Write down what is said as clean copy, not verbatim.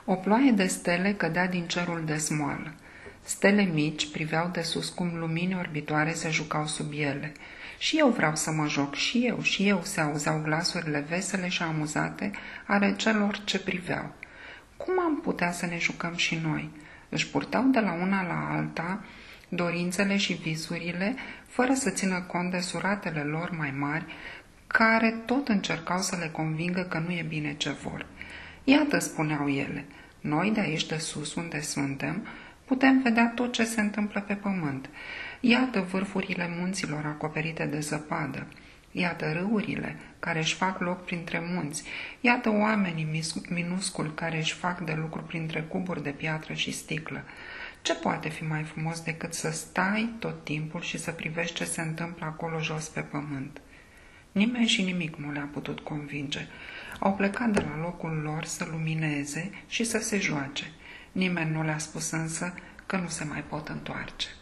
O ploaie de stele cădea din cerul de smoală. Stele mici priveau de sus cum lumini orbitoare se jucau sub ele. Și eu vreau să mă joc, și eu, se auzeau glasurile vesele și amuzate ale celor ce priveau. Cum am putea să ne jucăm și noi? Își purtau de la una la alta dorințele și visurile, fără să țină cont de suratele lor mai mari, care tot încercau să le convingă că nu e bine ce vor. Iată, spuneau ele, noi de aici de sus, unde suntem, putem vedea tot ce se întâmplă pe pământ. Iată vârfurile munților acoperite de zăpadă. Iată râurile care își fac loc printre munți. Iată oamenii minusculi care își fac de lucru printre cuburi de piatră și sticlă. Ce poate fi mai frumos decât să stai tot timpul și să privești ce se întâmplă acolo jos pe pământ? Nimeni și nimic nu le-a putut convinge. Au plecat de la locul lor să lumineze și să se joace. Nimeni nu le-a spus însă că nu se mai pot întoarce.